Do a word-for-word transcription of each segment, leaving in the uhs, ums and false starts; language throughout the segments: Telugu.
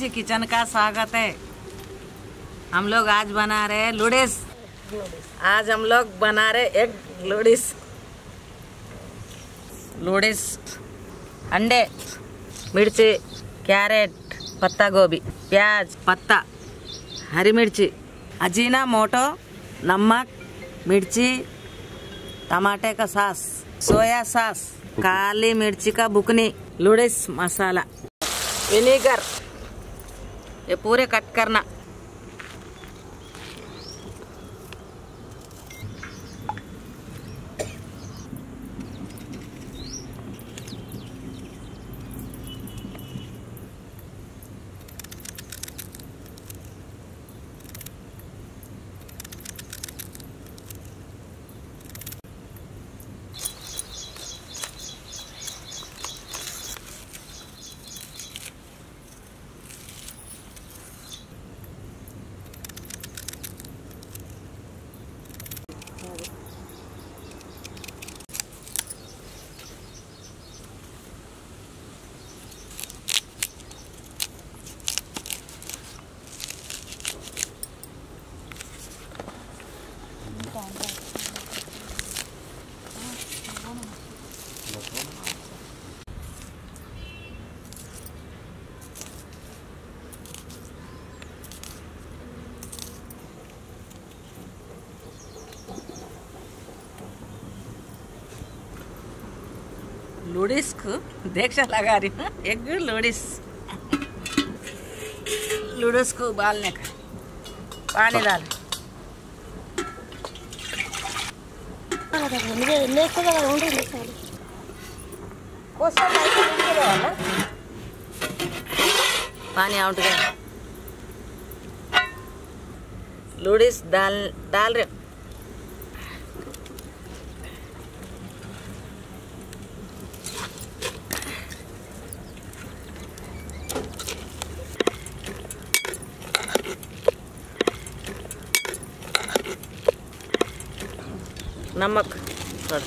देसी किचन का स्वागत है। हम लोग आज बना रहे हैं नूडल्स। आज हम लोग बना रहे एग नूडल्स। नूडल्स अंडे, मिर्ची, कैरेट, पत्ता गोभी, प्याज, पत्ता, हरी मिर्ची, अजीना मोटो, नमक, मिर्ची, टमाटे का सास, सोया सास, काली मिर्ची का बुकनी, नूडल्स मसाला, विनेगर, ये पूरे कट करना। नूडल्स को देख लगा रही हूँ। एग नूडल्स नूडल्स को उबालने का पानी डाल। पानी आउट गया। नूडल्स डाल डाल रहे। नमक थोड़ा,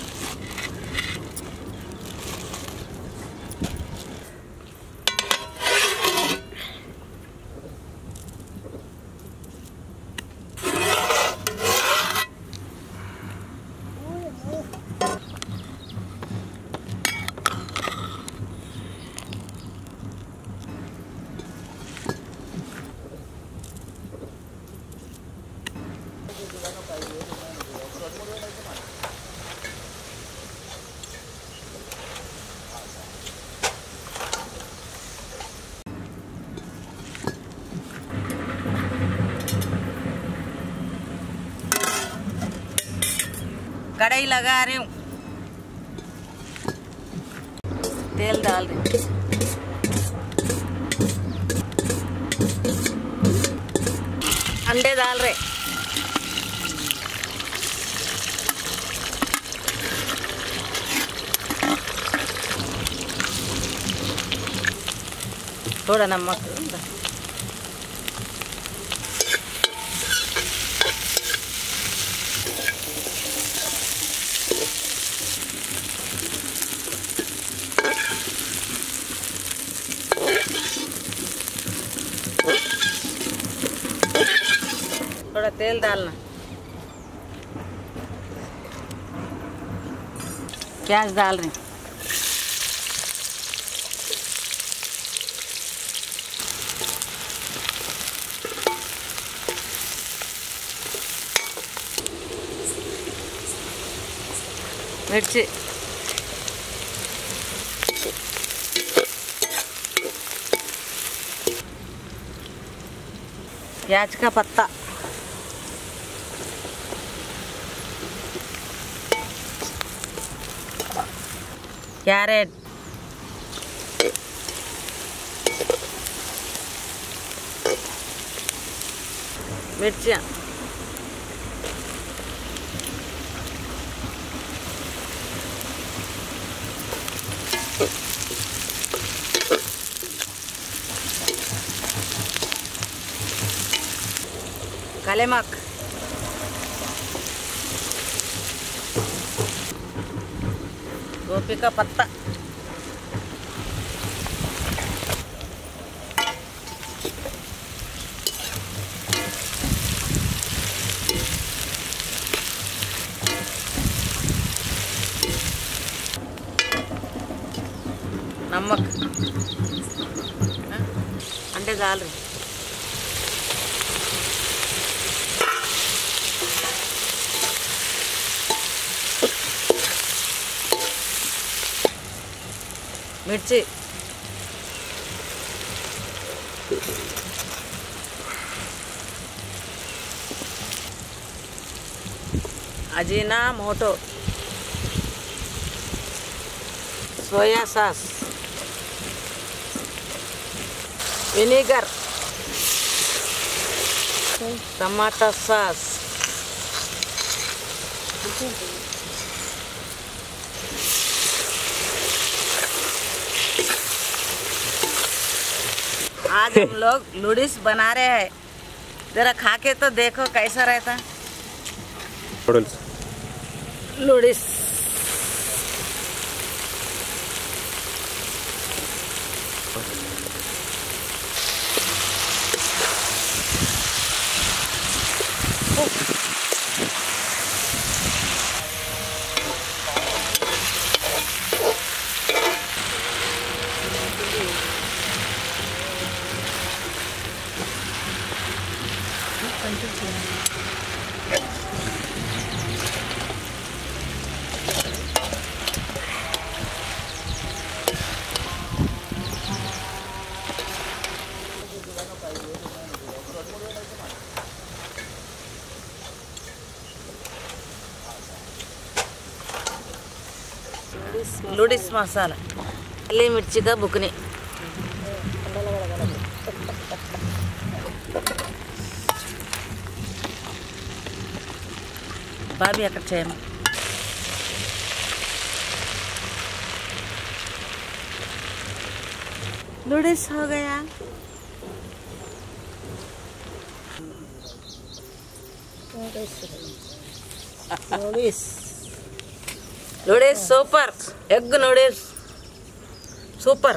कढ़ाई लगा रही हूँ, तेल डाल रही हूँ, अंडे डाल रहे, थोड़ा नमक, थोड़ा तेल डालना, प्याज डाल रही, मिर्ची, प्याज का पत्ता, कैरेट, मिर्चियाँ, कलेमक, गोभी का पत्ता, నమ్మక్ అంటే చాలు. మిర్చి, Ajinomoto, soya sauce, vinegar, tomato sauce, आज हम लोग नूडल्स बना रहे हैं. जरा खा के तो देखो कैसा रहता. नूडल्स नूडल्स नूडल्स मसाला, काली मिर्ची का बुकनी, बाबी अక్కడ చేయమ. नूडल्स हो गया. Noodles noodles super. Egg noodles super.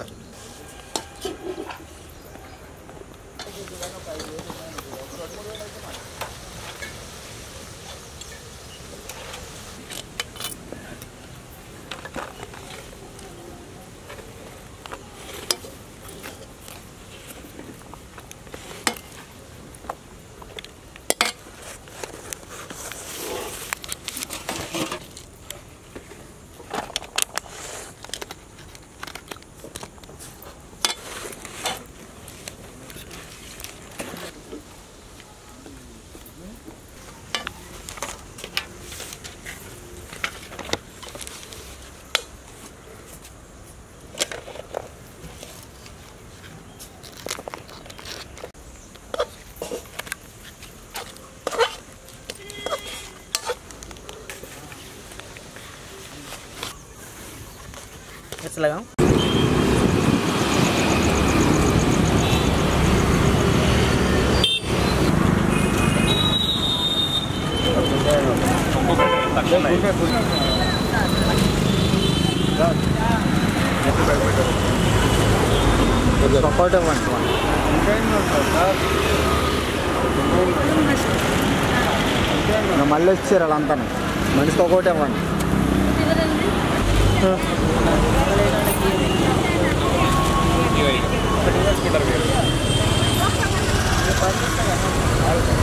कैसा लगा? మళ్ళీ వచ్చారు వాళ్ళంతా మనిషికి ఒకటి ఇవ్వండి. స్కూటర్